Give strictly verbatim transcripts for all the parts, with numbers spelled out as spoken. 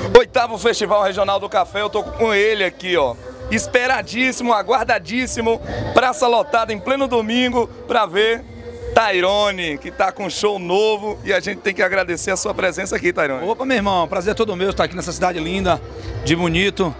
Oitavo Festival Regional do Café, eu tô com ele aqui, ó. Esperadíssimo, aguardadíssimo, praça lotada em pleno domingo pra ver Tairone, que tá com um show novo e a gente tem que agradecer a sua presença aqui, Tairone. Opa, meu irmão, prazer todo meu estar aqui nessa cidade linda, de Bonito,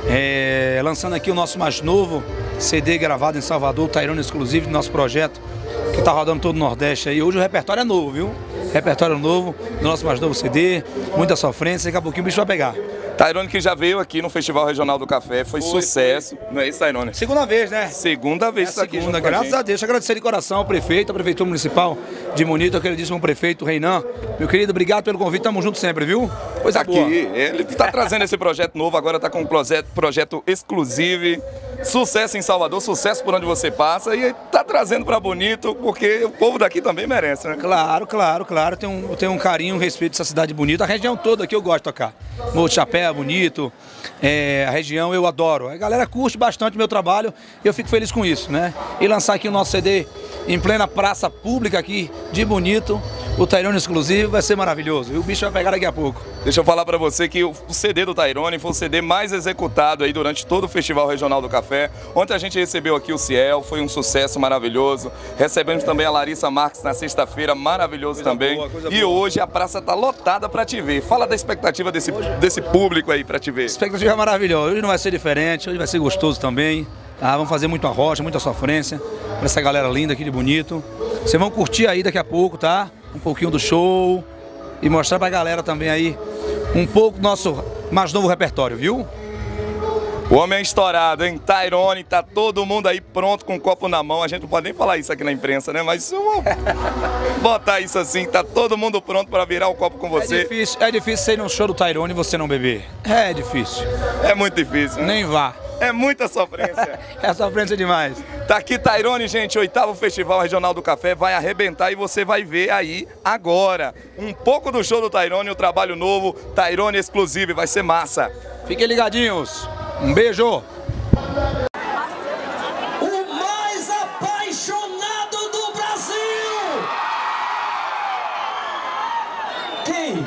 é, lançando aqui o nosso mais novo C D gravado em Salvador, Tairone exclusivo do nosso projeto, que tá rodando todo o Nordeste aí. Hoje o repertório é novo, viu? Repertório novo, do nosso mais novo C D, muita sofrência, daqui a pouquinho o bicho vai pegar. Tairone que já veio aqui no Festival Regional do Café, foi, foi sucesso, foi. Não é isso, Tairone? Segunda vez, né? Segunda vez é que tá aqui segunda, junto graças com a, a Deus. Agradecer de coração ao prefeito, a Prefeitura Municipal de Bonito, ao queridíssimo prefeito Reinan. Meu querido, obrigado pelo convite, tamo junto sempre, viu? Coisa tá boa. Aqui, ele tá trazendo esse projeto novo, agora tá com um projeto, projeto exclusivo. Sucesso em Salvador, sucesso por onde você passa e tá trazendo pra Bonito, porque o povo daqui também merece, né? Claro, claro, claro. Tem um, tem um carinho, um respeito dessa cidade bonita. A região toda aqui eu gosto de tocar. Morro de Chapéu, Bonito, é, a região eu adoro. A galera curte bastante o meu trabalho e eu fico feliz com isso, né? E lançar aqui o nosso C D em plena praça pública aqui de Bonito, o Tairone exclusivo, vai ser maravilhoso. E o bicho vai pegar daqui a pouco. Deixa eu falar pra você que o C D do Tairone foi o C D mais executado aí durante todo o Festival Regional do Café. Ontem a gente recebeu aqui o Ciel, foi um sucesso maravilhoso. Recebemos também a Larissa Marques na sexta-feira, maravilhoso coisa também. Boa, e boa. Hoje a praça tá lotada pra te ver. Fala da expectativa desse, hoje... desse público aí pra te ver. A expectativa é maravilhosa. Hoje não vai ser diferente, hoje vai ser gostoso também. Ah, vamos fazer muita rocha, muita sofrência pra essa galera linda aqui de Bonito. Vocês vão curtir aí daqui a pouco, tá? Um pouquinho do show e mostrar pra galera também aí um pouco do nosso mais novo repertório, viu? O homem é estourado, hein? Tairone, tá todo mundo aí pronto com um copo na mão. A gente não pode nem falar isso aqui na imprensa, né? Mas eu vou botar isso assim, tá todo mundo pronto pra virar o copo com você. É difícil, é difícil você ir num show do Tairone e você não beber. É difícil. É muito difícil, né? Nem vá. É muita sofrência. É sofrência demais. Tá aqui Tairone, gente, oitavo Festival Regional do Café, vai arrebentar e você vai ver aí agora um pouco do show do Tairone, o trabalho novo, Tairone exclusivo, vai ser massa. Fiquem ligadinhos. Um beijo. O mais apaixonado do Brasil. Quem?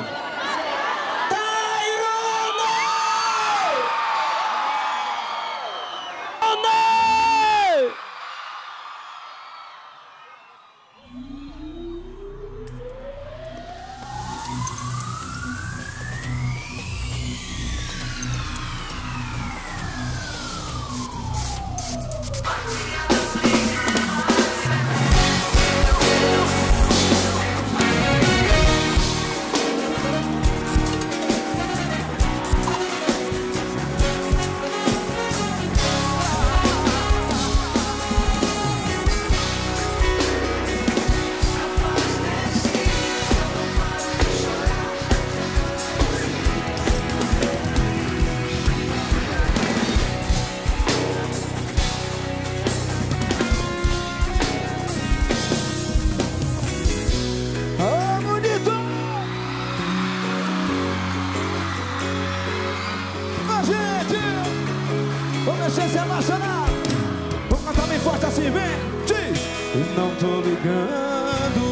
Comecei a se emocionar. Vou cantar bem forte assim, vem, diz. Não tô ligando.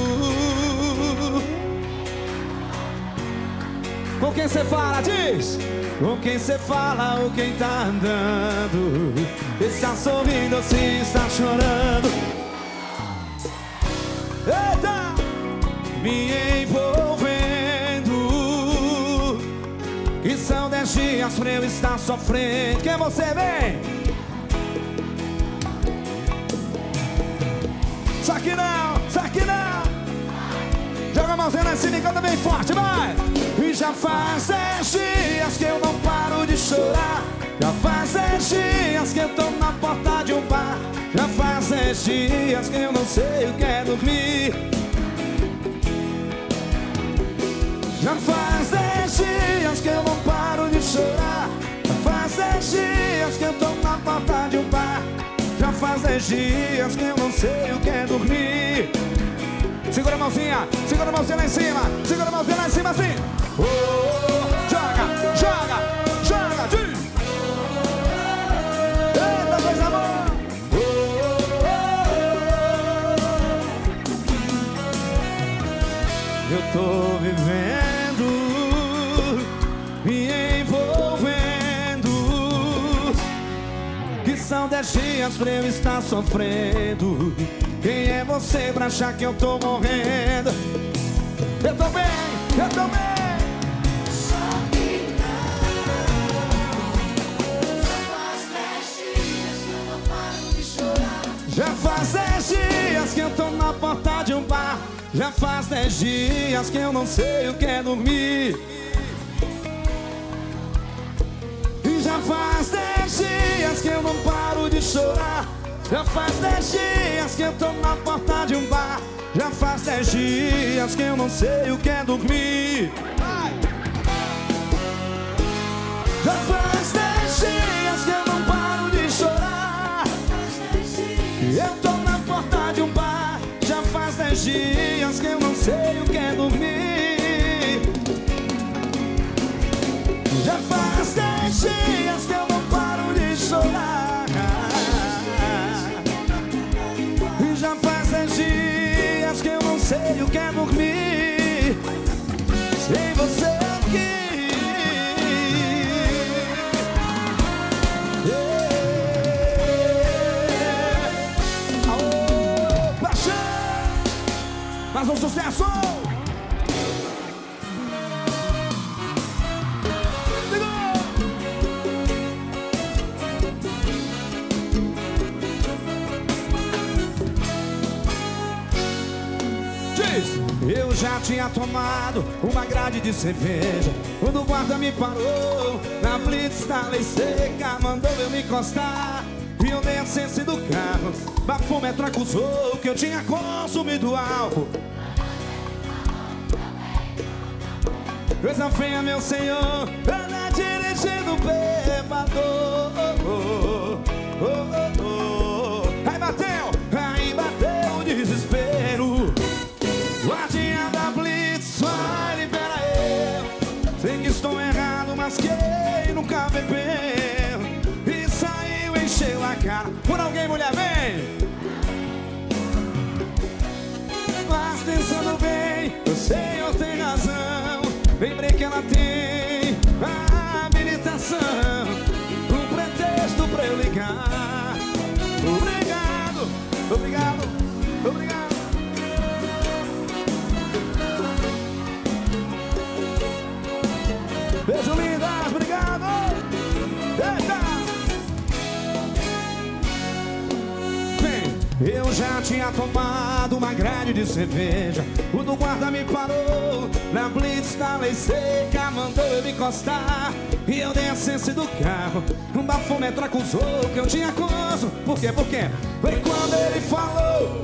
Com quem cê fala, diz. Com quem cê fala ou quem tá andando. Está sorrindo ou se está chorando. Eita! Me envolvendo. Que são dez dias pra eu estar sofrendo. Quem você vem? Isso aqui não, isso aqui não. Joga a mãozinha lá em cima e canta bem forte, vai. E já faz dez dias que eu não paro de chorar. Já faz dez dias que eu tô na porta de um bar. Já faz dez dias que eu não sei o que é dormir. Já faz dez dias que eu não paro de chorar. Já faz dez dias que eu tô na porta de um bar. Já faz dez dias que eu não sei o que é dormir. Segura a mãozinha, segura a mãozinha lá em cima. Segura a mãozinha lá em cima assim. Oh, oh, joga, joga, joga, diz. Eita, coisa boa. Oh, oh, oh. Eu tô vivendo, me envolvendo. dez dias pra eu estar sofrendo. Quem é você pra achar que eu tô morrendo? Eu tô bem, eu tô bem. Só que não. Já faz dez dias que eu não paro de chorar. Já faz dez dias que eu tô na porta de um bar. Já faz dez dias que eu não sei o que é dormir. E já faz dez dias que eu não paro de chorar. Já faz dez dias que eu tô na porta de um bar. Já faz dez dias que eu não sei o que é dormir. Vai. Já faz dez dias que eu não paro de chorar. Eu tô na porta de um bar. Já faz dez dias que eu não sei o que é dormir. Já faz dez dias que eu não paro de chorar. Já faz dez dias que eu não sei o que é dormir sem você aqui. Yeah. Aô, paixão! Mais um sucesso! Eu já tinha tomado uma grade de cerveja quando o guarda me parou na blitz da lei seca, mandou eu me encostar e eu dei a ciência do carro. Bafômetro acusou que eu tinha consumido álcool. Coisa feia, meu senhor, anda dirigindo bêbado. Oh, oh, oh, oh. Aí bateu, aí bateu o desespero. Guardinha da blitz, vai, libera eu. Sei que estou errado, mas quem nunca bebeu e saiu, encheu a cara. Por alguém, mulher, vem. Mas pensando bem, o senhor tem razão. Lembrei que ela tem a habilitação, um pretexto pra eu ligar. Obrigado, obrigado, obrigado. Beijo, lindas, obrigado! Eita! Bem, eu já tinha tomado uma grade de cerveja. O do guarda me parou na blitz da lei seca, mandou eu me encostar e eu dei a ciência do carro. Um bafômetro acusou que eu tinha coso. Por quê? Por quê? Foi quando ele falou.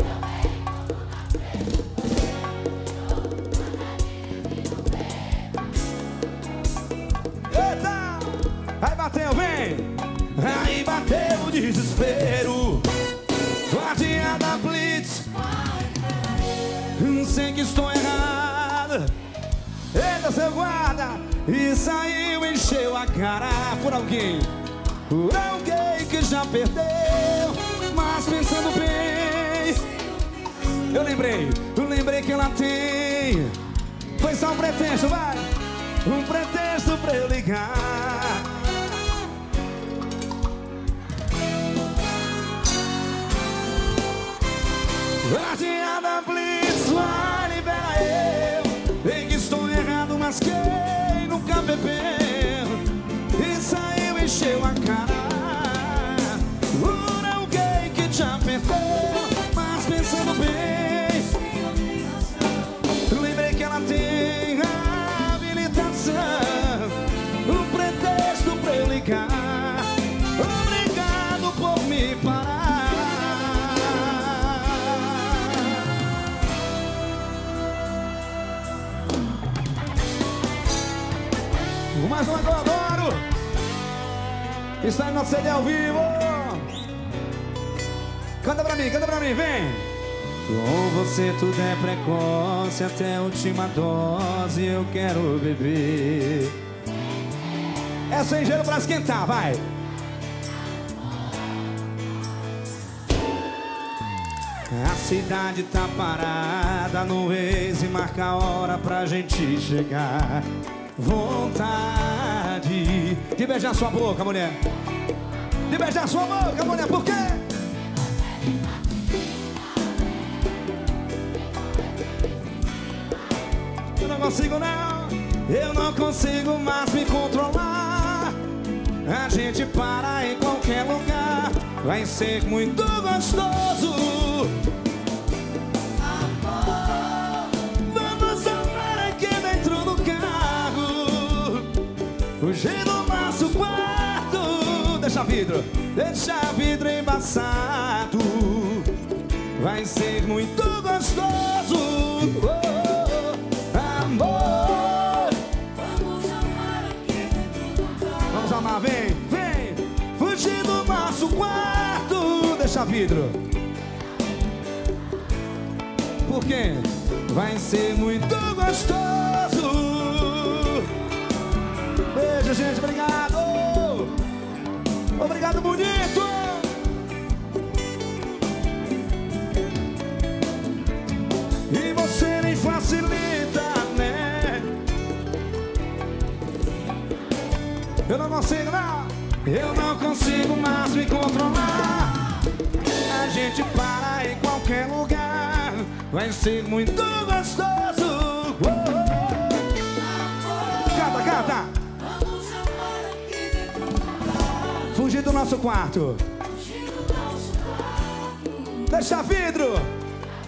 Aí bateu, vem! Aí bateu o desespero. Guardinha da blitz, sei que estou errada. Eita, seu guarda! E saiu, encheu a cara por alguém. Por alguém que já perdeu. Mas pensando bem, eu lembrei, eu lembrei que ela tem. Foi só um pretexto, vai! Um pretexto pra eu ligar. Guardinha da blitz, vai, libera eu. Sei que estou errado, mas quem nunca bebeu e saiu, encheu a cara. Por alguém que já perdeu. Mas pensando bem, lembrei que ela tem a habilitação, um pretexto pra eu ligar. Obrigado por me parar. Mais uma que eu adoro. Está aí no C D ao vivo. Canta pra mim, canta pra mim, vem. Com você tudo é precoce, até a última dose eu quero beber. É sem gelo pra esquentar, vai. A cidade tá parada no Waze, marca a hora pra gente chegar. Vontade de beijar sua boca, mulher. de beijar sua boca, mulher, por quê? Eu não consigo não, eu não consigo mais me controlar. A gente para em qualquer lugar, vai ser muito gostoso. Amor, vamos amar aqui dentro do carro, fugir do nosso quarto. Deixa vidro, deixa vidro embaçado, vai ser muito gostoso. Oh, amor, Vamos amar aqui dentro do carro. vamos amar, vem, vem, fugir do nosso quarto. Deixa vidro. Por quê? Vai ser muito gostoso. Beijo, gente, obrigado. Obrigado, bonito. E você nem facilita, né? Eu não consigo, não. Eu não consigo mais me controlar. A gente para em qualquer lugar, vai ser muito gostoso. Oh, oh. Canta, canta. Vamos amar aqui dentro do carro. Fugir do nosso quarto. Fugir do nosso quarto. Deixa vidro.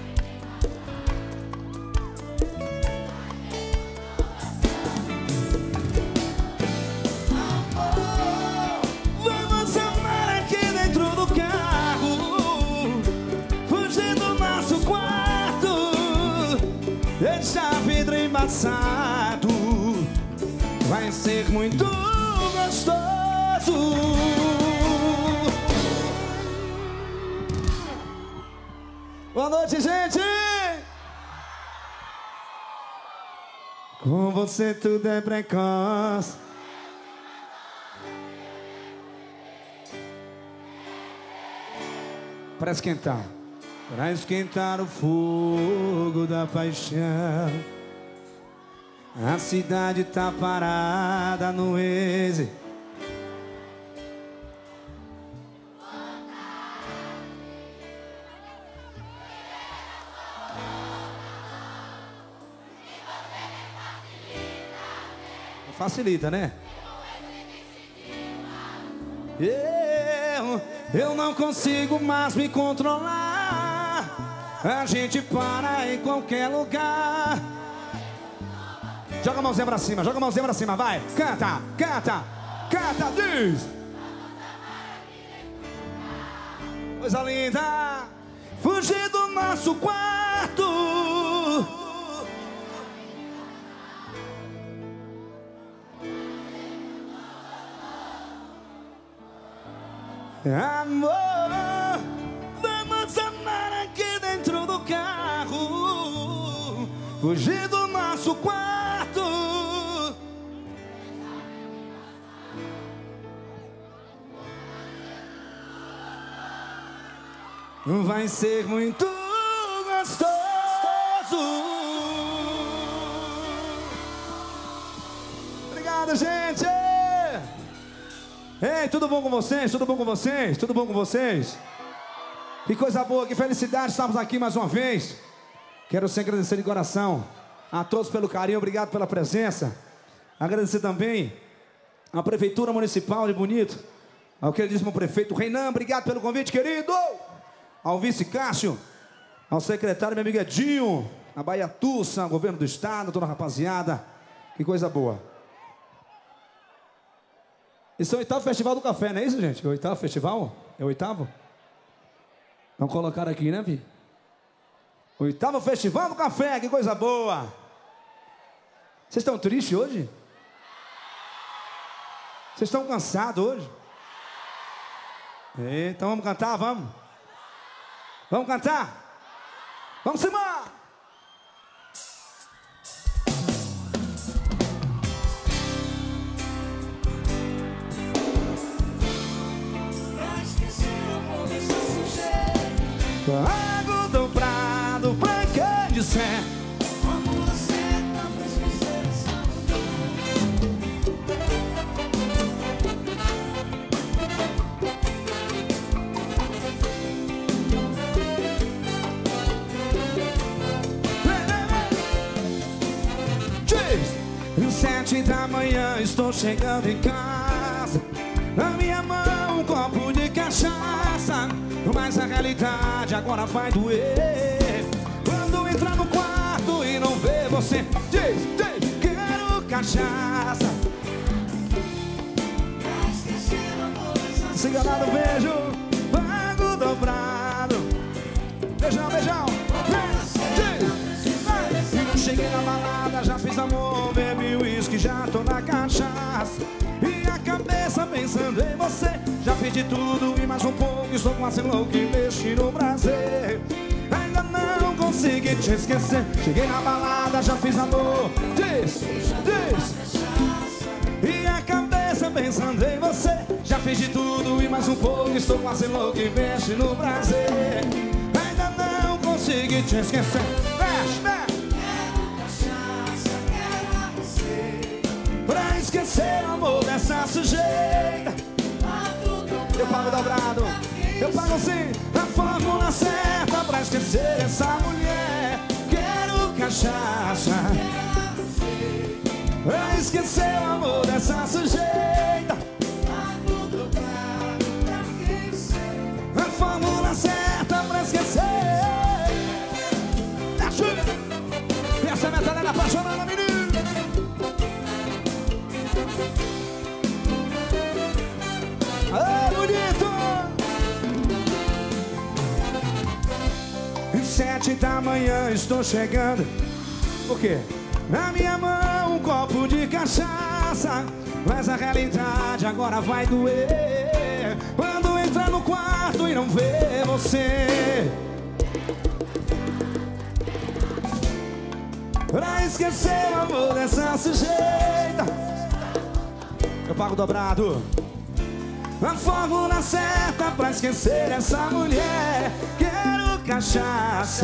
Vamos amar aqui dentro do carro, fugir do nosso quarto. Deixa vidro embaçado, vai ser muito gostoso. Boa noite, gente! Com você tudo é precoce. Para esquentar, para esquentar o fogo da paixão, a cidade tá parada no Waze. Facilita, né? Eu, eu não consigo mais me controlar. A gente para em qualquer lugar. Joga a mãozinha pra cima, joga a mãozinha pra cima, vai. Canta, canta, canta, diz. Coisa linda. Fugir do nosso quarto. Amor, vamos amar aqui dentro do carro, fugir do nosso quarto. Vai ser muito gostoso. Obrigado, gente. Ei, tudo bom com vocês? Tudo bom com vocês? Tudo bom com vocês? Que coisa boa, que felicidade, estamos aqui mais uma vez. Quero sempre agradecer de coração a todos pelo carinho, obrigado pela presença. Agradecer também à Prefeitura Municipal de Bonito, ao queridíssimo prefeito Reinan, obrigado pelo convite, querido. Ao vice Cássio, ao secretário, meu amigo Edinho, a Bahia Tussa, governo do estado, toda a rapaziada. Que coisa boa. Esse é o oitavo Festival do Café, não é isso, gente? É o oitavo festival? É o oitavo? Vamos colocar aqui, né, Vi? Oitavo Festival do Café, que coisa boa! Vocês estão tristes hoje? Vocês estão cansados hoje? Então vamos cantar, vamos? Vamos cantar? Vamos embora! Água dobrado pra quem disser Como você tá pra esquecer essa mulher. Sete da manhã estou chegando em casa. Na minha mão um copo de cachaça. Mas a realidade agora vai doer quando entrar no quarto e não ver você. Diz, diz, quero cachaça. Se enganado, beijo, pago dobrado. Beijão, beijão. Cheguei na balada, já fiz amor, bebi uísque, já tô na cachaça. E a cabeça pensando em você. Já fiz de tudo e mais um pouco, estou quase louco e mexi no prazer. Ainda não consegui te esquecer. Cheguei na balada, já fiz amor. Diz, diz. E a cabeça pensando em você. Já fiz de tudo e mais um pouco, estou quase louco e mexi no prazer. Ainda não consegui te esquecer. Mexe, mexe. Pra esquecer o amor dessa sujeita. Eu pago dobrado. Eu pago sim. A fórmula certa pra esquecer essa mulher. Quero cachaça. Pra esquecer o amor dessa sujeita. A fórmula certa pra esquecer. E essa metralhada apaixonada, menino. Ah, bonito! Sete da manhã estou chegando. Por quê? Na minha mão um copo de cachaça. Mas a realidade agora vai doer quando entrar no quarto e não ver você. Pra esquecer o amor dessa sujeita. Eu pago dobrado. A fórmula certa pra esquecer essa mulher. Quero cachaça.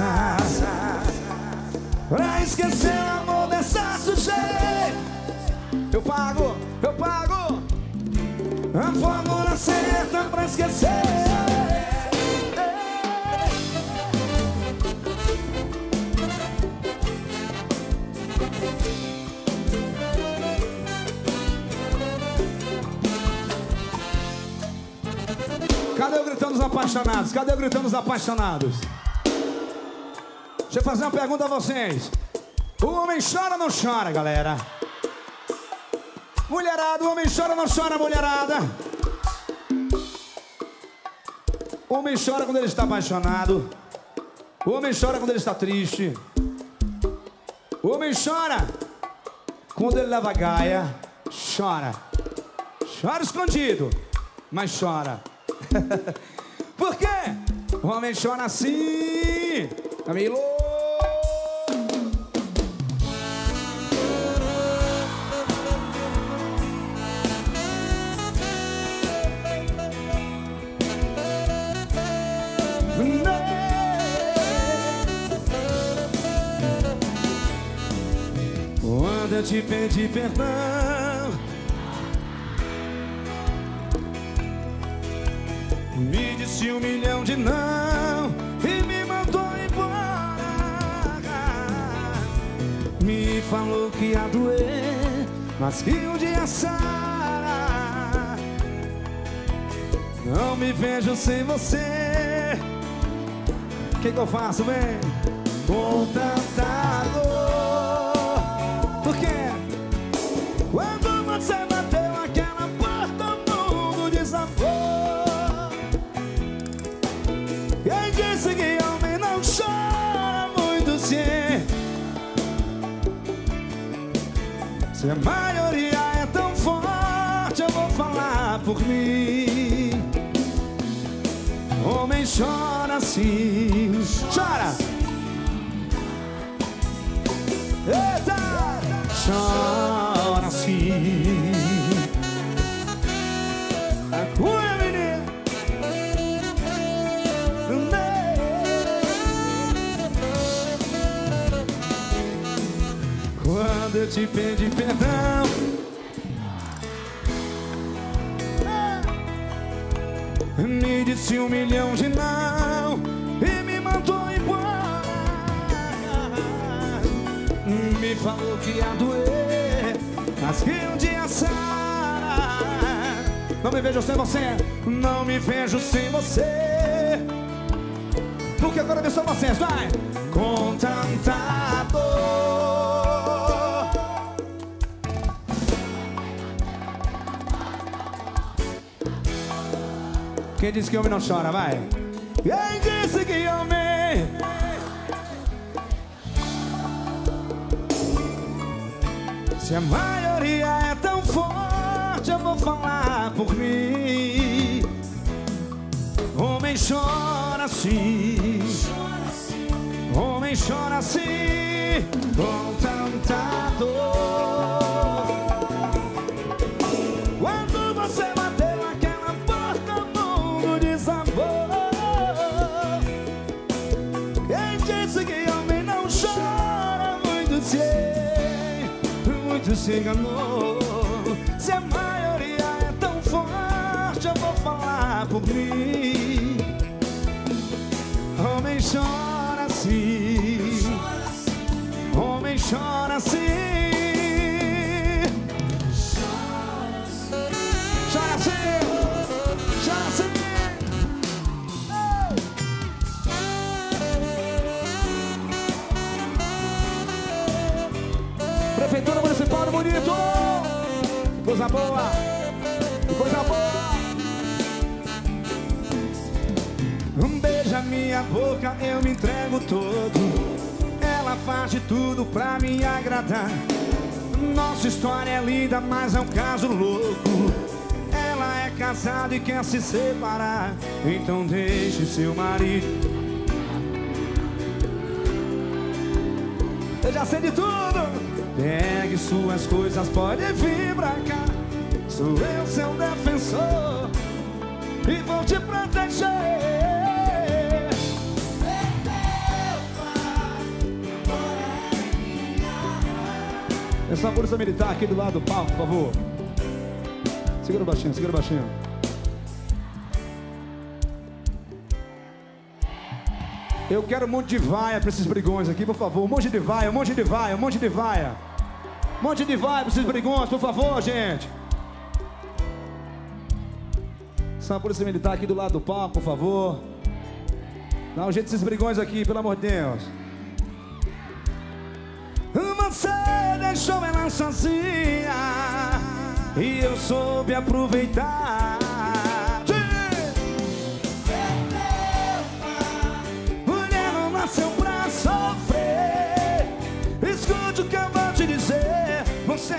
Pra esquecer o amor dessa sujeita. Eu pago, eu pago. A fórmula certa pra esquecer. Cadê o gritão dos apaixonados? Cadê o gritão dos apaixonados? Deixa eu fazer uma pergunta a vocês. O homem chora ou não chora, galera? Mulherada, o homem chora ou não chora, mulherada? O homem chora quando ele está apaixonado. O homem chora quando ele está triste. O homem chora quando ele leva gaia. Chora. Chora escondido, mas chora. Por quê? O homem chora assim. Tá meio louco. Quando eu te pedi perdão, me disse um milhão de não e me mandou embora. Me falou que ia doer, mas que um dia sara. Não me vejo sem você. O que que eu faço, bem? Com tanta dor. Por quê? Quando você bateu aquela porta, o mundo desabou. Quem disse que homem não chora muito sim? Se a maioria é tão forte, eu vou falar por mim. Homem chora sim. Chora! Eita! Chora sim. A cunha, menina. Quando eu te pedi perdão, me disse um milhão de não e me mandou embora. Me falou que ia doer, mas que um dia sara. Não me vejo sem você, não me vejo sem você, porque agora eu sou vocês, vai! Com tanta dor. Quem disse que homem não chora, vai? Quem disse que homem? Se a maioria é tão forte, eu vou falar por mim. Homem chora assim, homem chora assim, com tanta dor. Quando você bateu aquela porta, o mundo desabou. Quem disse que homem não chora, muito se, muito se enganou. Se a maioria é tão forte, eu vou falar por mim. Homem chora assim, homem chora assim, chora assim, chora assim. Prefeitura Municipal do Bonito, coisa boa, coisa boa. Um beijo a minha boca, eu me entrego todo. Ela faz de tudo pra me agradar. Nossa história é linda, mas é um caso louco. Ela é casada e quer se separar, então deixe seu marido. Eu já sei de tudo. Pegue suas coisas, pode vir pra cá. Sou eu seu defensor e vou te proteger. Essa polícia militar aqui do lado do palco, por favor. Segura baixinho, segura baixinho. Eu quero um monte de vaia pra esses brigões aqui, por favor. Um monte de vaia, um monte de vaia, um monte de vaia. Um monte de vaia pra esses brigões, por favor, gente. Essa polícia militar aqui do lado do palco, por favor. Dá um jeito desses brigões aqui, pelo amor de Deus. Você deixou ela sozinha e eu soube aproveitar. Mulher não nasceu pra sofrer. Escute o que eu vou te dizer. Você...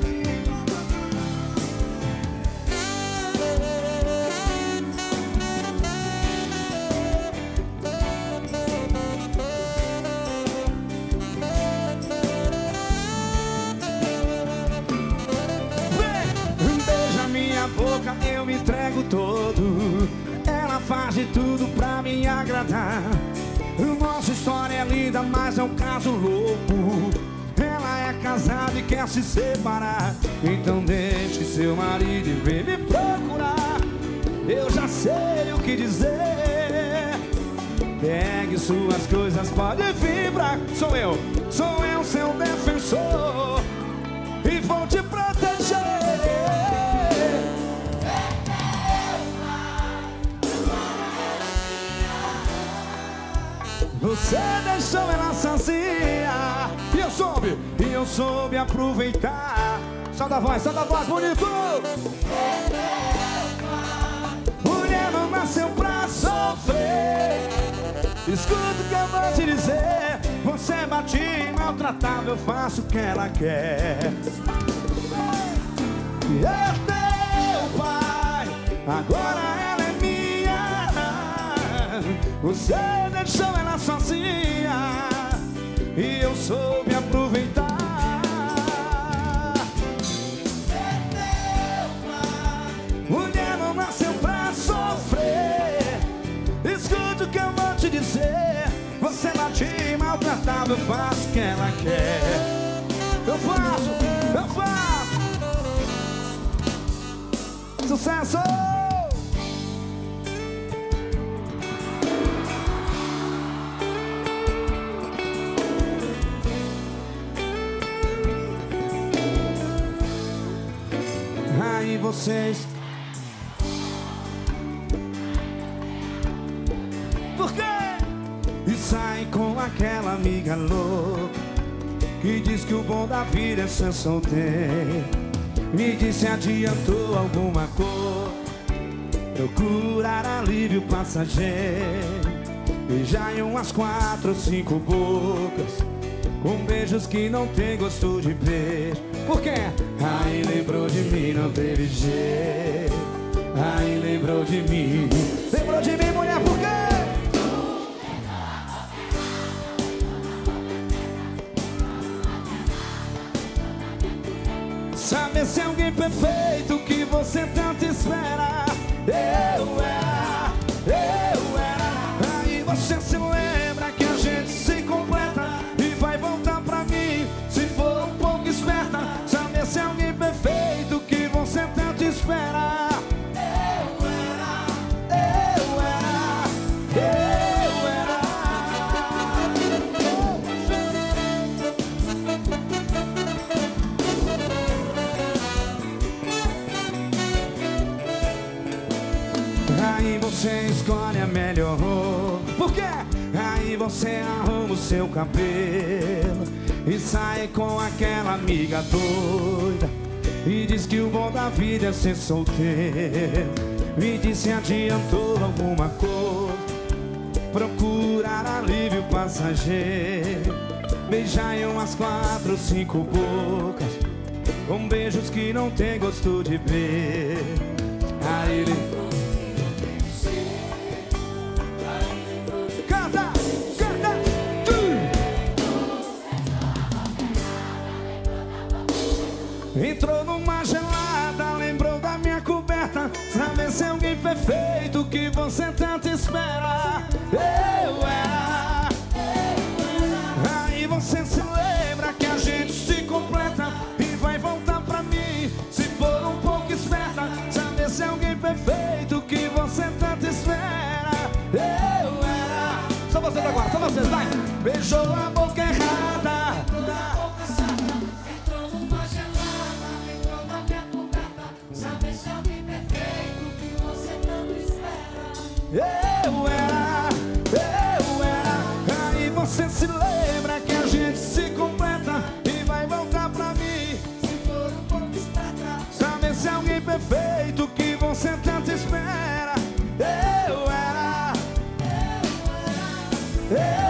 boca, eu me entrego todo. Ela faz de tudo pra me agradar. Nossa história é linda, mas é um caso louco. Ela é casada e quer se separar, então deixe seu marido e vem me procurar. Eu já sei o que dizer. Pegue suas coisas, pode vir pra... Sou eu, sou eu seu defensor e vou te proteger. Você deixou ela sozinha e eu soube, e eu soube aproveitar. Solta a voz, solta a voz, bonito! Mulher não nasceu pra sofrer. Escuta o que eu vou te dizer. Você bate e maltratava, eu faço o que ela quer. E é teu pai, agora ela é minha. Você deixou ela sozinha e eu soube aproveitar. Mulher não nasceu pra sofrer. Escute o que eu vou te dizer. Você bate e maltratava, eu faço o que ela quer. Eu faço, eu faço. Sucesso! vocês. Por quê? E sai com aquela amiga louca que diz que o bom da vida é ser solteiro. Me diz se adiantou alguma coisa, procurar alívio passageiro. Beijar em umas quatro ou cinco bocas, com beijos que não tem gosto de beijo. Por quê? Aí lembrou de mim, não teve jeito. Aí lembrou de mim. Lembrou de mim, mulher, por quê? Sabe se é alguém perfeito que você tanto espera. Eu era, eu era. Aí você se lembra que a gente se completa e vai voltar pra mim se for um pouco esperta. Sabe se é alguém perfeito que você tanto espera. Eu era, eu era, eu era. Aí você escolhe a melhor roupa. Por quê? Aí você arruma o seu cabelo e sai com aquela amiga doida e diz que o bom da vida é ser solteiro. Me diz se adiantou alguma coisa, procurar alívio passageiro. Beijar em umas quatro, cinco bocas, com beijos que não tem gosto de beijo. Aí ele canta, canta, entrou numa gelada, lembrou da minha coberta. Sabe se é alguém perfeito que você tanto espera. Eu era, aí você se lembra que a gente se completa e vai voltar pra mim se for um pouco esperta. Sabe se é alguém perfeito que você tanto espera. Eu era. Só vocês agora, só vocês, vai! Beijou a boca errada. Entrou numa gelada, entrou na minha coberta. Sabe se é alguém perfeito que você tanto espera. Eu era, eu era. Aí você se lembra que a gente se completa e vai voltar pra mim Se for um pouco esperta. sabe se é alguém perfeito que você tanto espera. Eu era, eu era.